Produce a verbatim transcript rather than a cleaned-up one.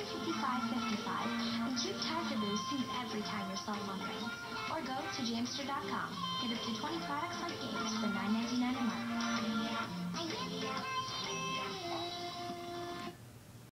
fifty-five fifty-five and cute tag caboose sings every time your cell phone rings. Or go to Jamster dot com. Get up to twenty products on games for nine